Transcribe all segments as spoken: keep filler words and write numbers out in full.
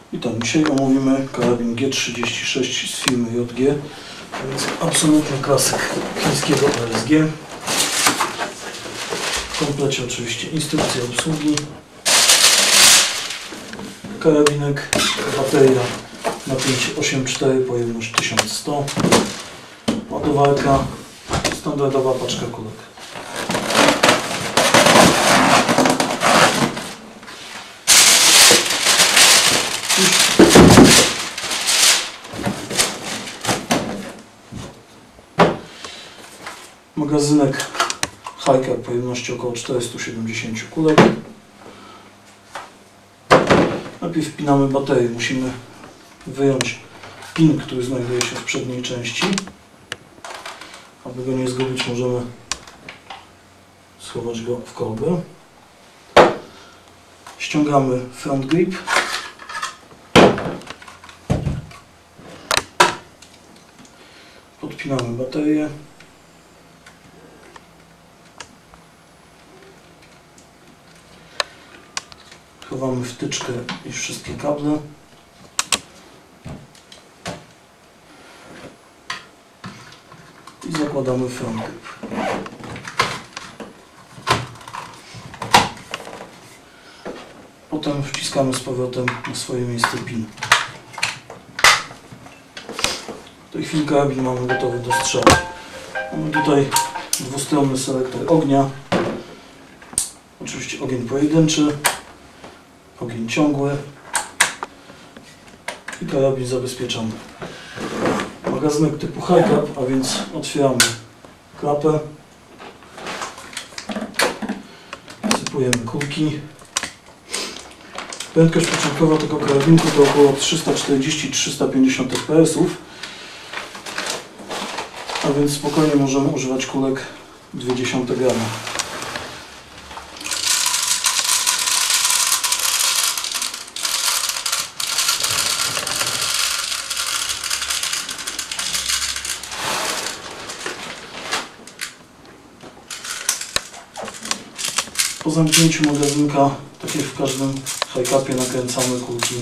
Witam, dzisiaj omówimy karabin G trzydzieści sześć z firmy J G, a więc absolutny klasyk chińskiego O S G. W komplecie oczywiście instrukcja obsługi, karabinek, bateria napięcie osiem przecinek cztery, pojemność tysiąc sto, ładowarka, standardowa paczka kulek. Magazynek Hiker pojemności około czterysta siedemdziesiąt kulek. Najpierw wpinamy baterię. Musimy wyjąć pin, który znajduje się w przedniej części. Aby go nie zgubić, możemy schować go w korbę. Ściągamy front grip. Podpinamy baterię. Chowamy wtyczkę i wszystkie kable. I zakładamy front grip. Potem wciskamy z powrotem na swoje miejsce pin. W tej chwili karabin mamy gotowy do strzału. Mamy tutaj dwustronny selektor ognia. Oczywiście ogień pojedynczy, ogień ciągły i karabin zabezpieczony. Magazynek typu Hiker, a więc otwieramy klapę, wsypujemy kulki. Prędkość początkowa tego karabinku to około trzysta czterdzieści do trzystu pięćdziesięciu F P S ów, a więc spokojnie możemy używać kulek dwie dziesiąte grama. Po zamknięciu magazynka, tak jak w każdym high-capie, nakręcamy kulki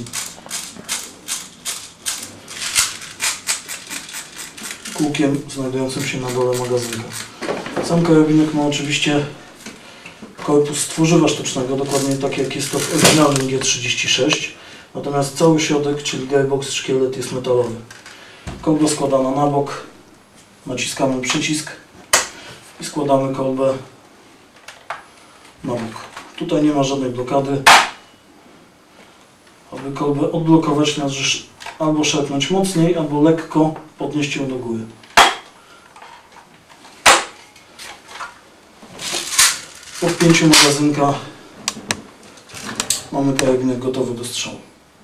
kółkiem znajdującym się na dole magazynka. Sam karabinek ma oczywiście korpus z tworzywa sztucznego, dokładnie tak jak jest to w oryginalnym G trzydzieści sześć, natomiast cały środek, czyli gearbox, szkielet jest metalowy. Kolba składana na bok, naciskamy przycisk i składamy kolbę na bok. Tutaj nie ma żadnej blokady. Aby kolbę odblokować, należy albo szarpnąć mocniej, albo lekko podnieść ją do góry. Po wpięciu magazynka mamy karabinek gotowy do strzału.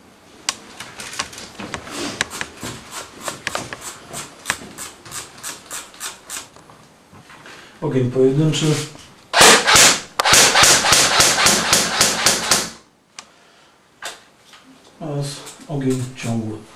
Ogień pojedynczy. Oraz ogień ciągły.